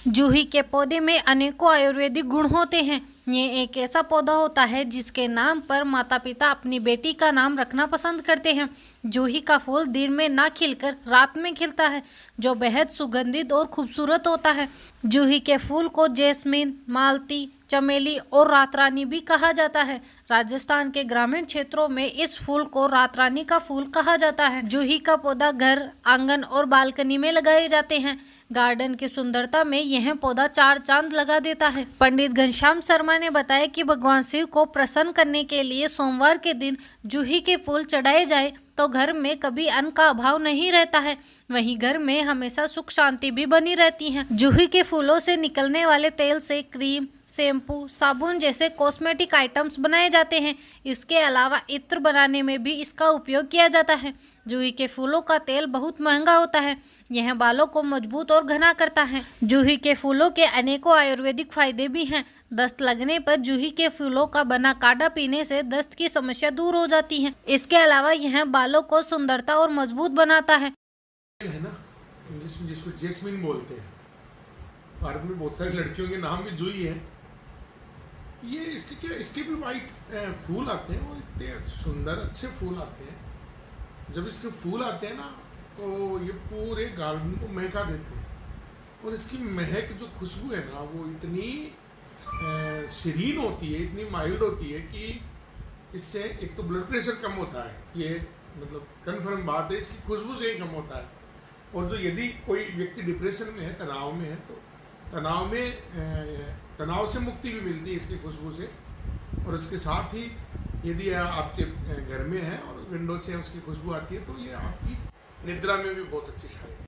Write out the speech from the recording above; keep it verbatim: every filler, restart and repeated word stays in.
जूही के पौधे में अनेकों आयुर्वेदिक गुण होते हैं। ये एक ऐसा पौधा होता है जिसके नाम पर माता पिता अपनी बेटी का नाम रखना पसंद करते हैं। जूही का फूल दिन में ना खिलकर रात में खिलता है, जो बेहद सुगंधित और खूबसूरत होता है। जूही के फूल को जैस्मिन, मालती, चमेली और रातरानी भी कहा जाता है। राजस्थान के ग्रामीण क्षेत्रों में इस फूल को रातरानी का फूल कहा जाता है। जूही का पौधा घर, आंगन और बालकनी में लगाए जाते हैं। गार्डन की सुंदरता में यह पौधा चार चांद लगा देता है। पंडित घनश्याम शर्मा ने बताया कि भगवान शिव को प्रसन्न करने के लिए सोमवार के दिन जूही के फूल चढ़ाए जाए तो घर में कभी अन्न का अभाव नहीं रहता है। वहीं घर में हमेशा सुख शांति भी बनी रहती है। जूही के फूलों से निकलने वाले तेल से क्रीम, शैम्पू, साबुन जैसे कॉस्मेटिक आइटम्स बनाए जाते हैं। इसके अलावा इत्र बनाने में भी इसका उपयोग किया जाता है। जूही के फूलों का तेल बहुत महंगा होता है। यह बालों को मजबूत और घना करता है। जूही के फूलों के अनेकों आयुर्वेदिक फायदे भी हैं। दस्त लगने पर जूही के फूलों का बना काढ़ा पीने से दस्त की समस्या दूर हो जाती है। इसके अलावा यह बालों को सुंदरता और मजबूत बनाता है। है ना, इंग्लिश में जिसको जैस्मिन बोलते हैं। भारत में बहुत सारी लड़कियों के नाम भी जूही है। ये इसके क्या इसके भी वाइट फूल आते हैं, वो इतने सुंदर अच्छे फूल आते हैं। जब इसके फूल आते हैं ना तो ये पूरे गार्डन को महका देते हैं। और इसकी महक जो खुशबू है ना वो इतनी शरीन होती है, इतनी माइल्ड होती है कि इससे एक तो ब्लड प्रेशर कम होता है। ये मतलब कन्फर्म बात है, इसकी खुशबू से ही कम होता है। और जो यदि कोई व्यक्ति डिप्रेशन में है, तनाव में है, तो तनाव में तनाव से मुक्ति भी मिलती है इसकी खुशबू से। और इसके साथ ही यदि आपके घर में है और विंडो से उसकी खुशबू आती है तो ये आपकी निद्रा में भी बहुत अच्छी सहायता है।